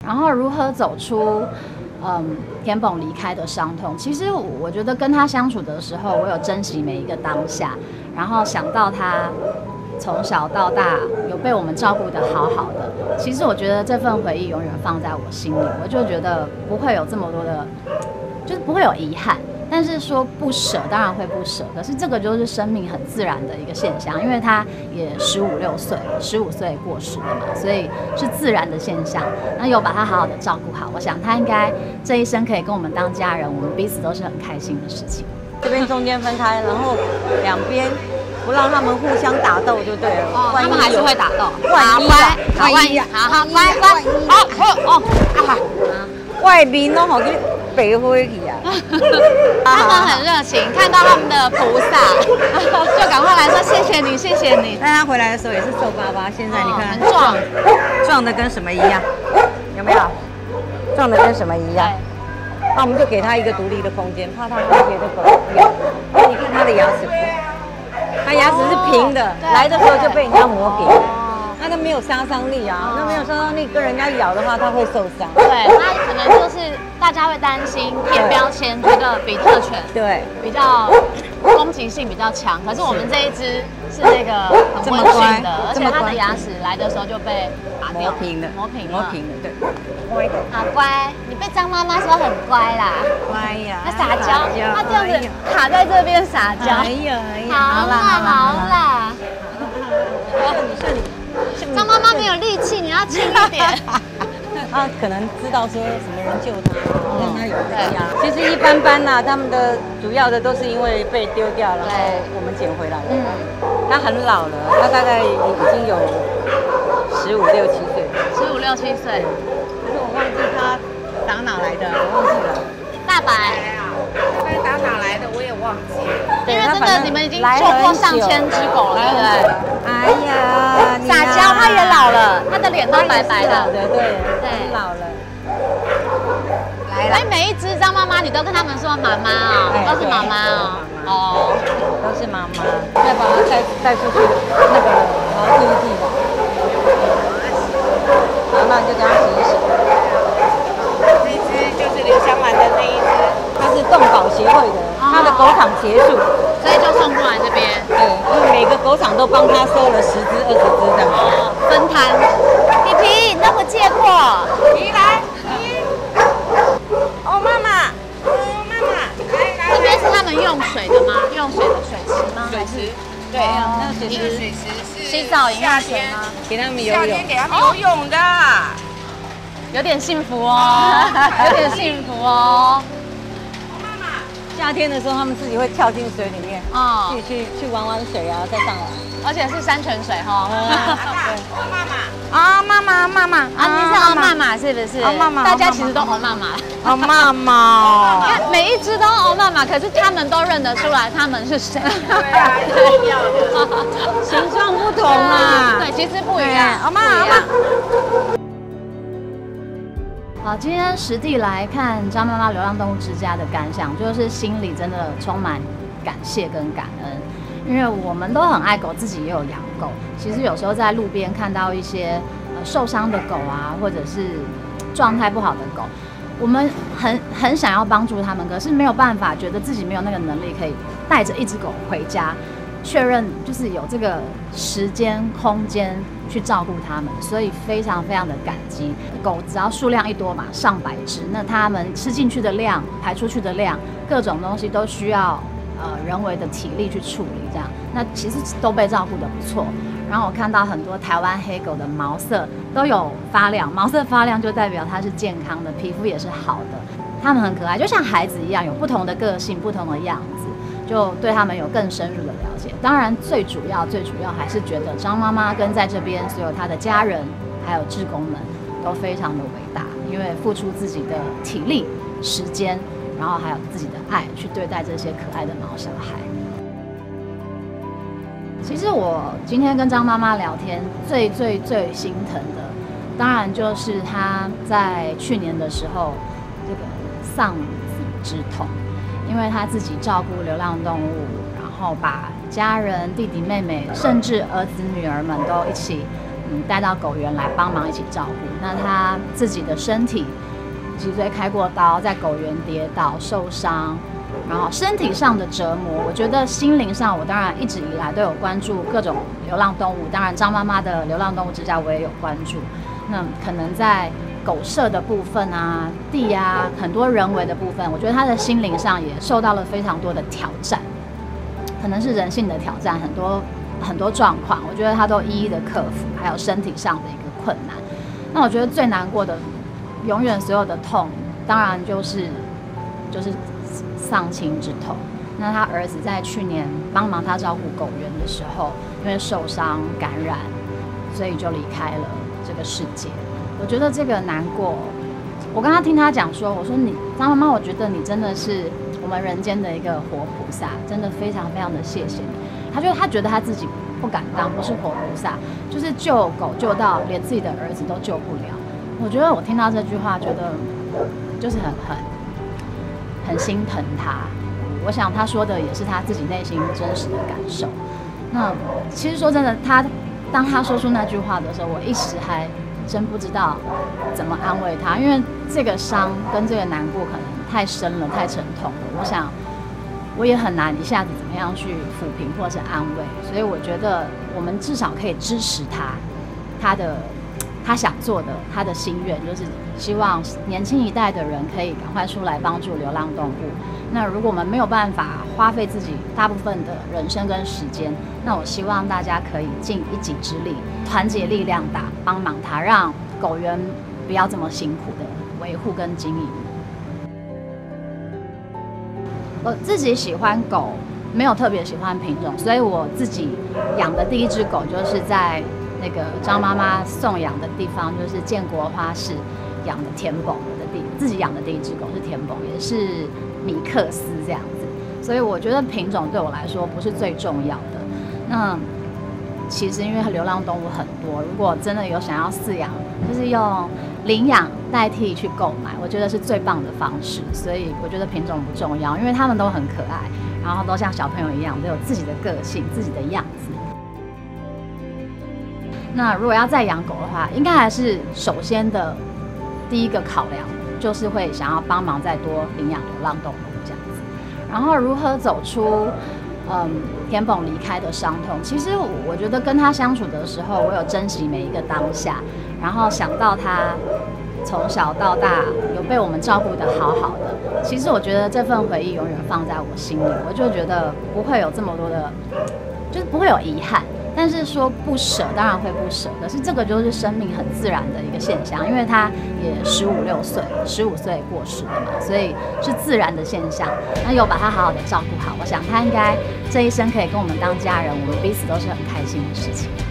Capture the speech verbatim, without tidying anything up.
然后如何走出嗯田蹦离开的伤痛。其实我觉得跟他相处的时候，我有珍惜每一个当下，然后想到他从小到大有被我们照顾得好好的。其实我觉得这份回忆永远放在我心里，我就觉得不会有这么多的，就是不会有遗憾。但是说不舍，当然会不舍。可是这个就是生命很自然的一个现象，因为他也十五六岁，十五岁过世了嘛，所以是自然的现象。那有把他好好的照顾好，我想他应该这一生可以跟我们当家人，我们彼此都是很开心的事情。 这边中间分开，然后两边不让他们互相打斗就对了。 哦，他们还是会打斗。 万一啊，好，万一，好好，乖乖，好，哦，啊， 外面都好去白灰去啊。 他们很热情，看到他们的菩萨，就赶快来说谢谢你，谢谢你。 但他回来的时候也是皱巴巴，现在你看， 很壮， 壮的跟什么一样？有没有？壮的跟什么一样？那我们就给他一个独立的空间，怕他跟别的狗一样。那你看他的牙齿，他牙齿是平的，来的时候就被人家磨平。那它没有杀伤力啊，那没有杀伤力，跟人家咬的话，它会受伤。 对，它可能就是大家会担心贴标签，觉得比特犬对比较攻击性比较强，可是我们这一只是那个很温驯的，而且它的牙齿来的时候就被拔掉， 磨平了， 磨平磨平了，对。 乖的，好乖，你被张妈妈说很乖啦， 乖呀， 它撒娇，它这样子卡在这边撒娇， 哎呀哎呀， 好啦好啦， 算你算你。 张妈妈没有力气，你要轻一点。 他可能知道说什么人救他，让他有力啊。其实一般般啦，他们的主要的都是因为被丢掉，然后我们捡回来的。他很老了，他大概已经有十五六七岁。 十五六七岁。 可是我忘记他打哪来的，我忘记了。 大白。 大概打哪来的我也忘记了。 因为真的你们已经救过上千只狗了，对不对？ 哎呀， 撒娇，它也老了，它的脸都白白的， 对对对，老了。来了， 所以每一只张妈妈，你都跟他们说妈妈哦，都是妈妈哦，哦， 都是妈妈。再把它带带出去那个，然后注意地吧。然后就给它洗一洗。 那只就是刘香兰的那一只， 它是动保协会的，它的狗场结束， 所以就送过来这边。 对，因为每个狗场都帮他收了十只、二十只这样。 哦，分摊。皮皮，你都不借过？ 皮来，皮。哦，妈妈，哦，妈妈，来来。 这边是他们用水的吗？用水的水池吗？ 水池。对， 那个水一个池水池是洗澡饮用水吗？ 给他们游泳。 夏天给他们游泳的。 有点幸福哦，有点幸福哦。 夏天的时候，他们自己会跳进水里面，哦，去去去玩玩水啊，再上来。 而且是山泉水哈。 哦，妈妈。 啊，妈妈妈妈啊，你是欧妈妈是不是？ 欧妈妈， 大家其实都欧妈妈。 欧妈妈， 因为每一只都欧妈妈，可是他们都认得出来他们是谁。 对啊，一样的， 形状不同啦。 对，其实不一样。 欧妈欧妈。 好，今天实地来看张妈妈流浪动物之家的感想，就是心里真的充满感谢跟感恩，因为我们都很爱狗，自己也有养狗。其实有时候在路边看到一些呃受伤的狗啊，或者是状态不好的狗，我们很很想要帮助他们，可是没有办法，觉得自己没有那个能力可以带着一只狗回家，确认就是有这个时间空间去照顾它们，所以非常非常的感激。狗只要数量一多嘛，上百只，那它们吃进去的量、排出去的量，各种东西都需要呃人为的体力去处理，这样，那其实都被照顾得不错。然后我看到很多台湾黑狗的毛色都有发亮，毛色发亮就代表它是健康的，皮肤也是好的，它们很可爱，就像孩子一样，有不同的个性、不同的样子。就对他们有更深入的了解。当然，最主要、最主要还是觉得张妈妈跟在这边所有她的家人还有志工们都非常的伟大，因为付出自己的体力、时间，然后还有自己的爱去对待这些可爱的毛小孩。其实我今天跟张妈妈聊天，最最最心疼的，当然就是她在去年的时候这个丧子之痛。因为他自己照顾流浪动物，然后把家人、弟弟妹妹，甚至儿子女儿们都一起嗯带到狗园来帮忙一起照顾。那他自己的身体脊椎开过刀，在狗园跌倒受伤。然后身体上的折磨，我觉得心灵上，我当然一直以来都有关注各种流浪动物。当然，张妈妈的流浪动物之家我也有关注。那可能在狗舍的部分啊、地啊，很多人为的部分，我觉得她的心灵上也受到了非常多的挑战，可能是人性的挑战，很多很多状况，我觉得她都一一的克服，还有身体上的一个困难。那我觉得最难过的，永远所有的痛，当然就是就是。丧亲之痛。那他儿子在去年帮忙他照顾狗园的时候，因为受伤感染，所以就离开了这个世界。我觉得这个难过，我刚刚听他讲说，我说你张妈妈，我觉得你真的是我们人间的一个活菩萨，真的非常非常的谢谢你。他就他觉得他自己不敢当，不是活菩萨，就是救狗救到连自己的儿子都救不了。我觉得我听到这句话，觉得就是很很。很心疼他，我想他说的也是他自己内心真实的感受。那其实说真的，他当他说出那句话的时候，我一时还真不知道怎么安慰他，因为这个伤跟这个难过可能太深了，太沉痛了。我想我也很难一下子怎么样去抚平或是安慰，所以我觉得我们至少可以支持他，他的。他想做的，他的心愿就是希望年轻一代的人可以赶快出来帮助流浪动物。那如果我们没有办法花费自己大部分的人生跟时间，那我希望大家可以尽一己之力，团结力量大，帮忙他，让狗园不要这么辛苦的维护跟经营。我自己喜欢狗，没有特别喜欢品种，所以我自己养的第一只狗就是在。那个张妈妈送养的地方就是建国花市养的田蹦的地，自己养的第一只狗是田蹦，也是米克斯这样子，所以我觉得品种对我来说不是最重要的。那其实因为流浪动物很多，如果真的有想要饲养，就是用领养代替去购买，我觉得是最棒的方式。所以我觉得品种不重要，因为他们都很可爱，然后都像小朋友一样，都有自己的个性、自己的样子。那如果要再养狗的话，应该还是首先的第一个考量就是会想要帮忙再多领养流浪动物这样子。然后如何走出嗯田蹦离开的伤痛，其实我觉得跟他相处的时候，我有珍惜每一个当下，然后想到他从小到大有被我们照顾得好好的，其实我觉得这份回忆永远放在我心里，我就觉得不会有这么多的，就是不会有遗憾。但是说不舍，当然会不舍。可是这个就是生命很自然的一个现象，因为他也十五六岁，十五岁过世的嘛，所以是自然的现象。那有把他好好的照顾好，我想他应该这一生可以跟我们当家人，我们彼此都是很开心的事情。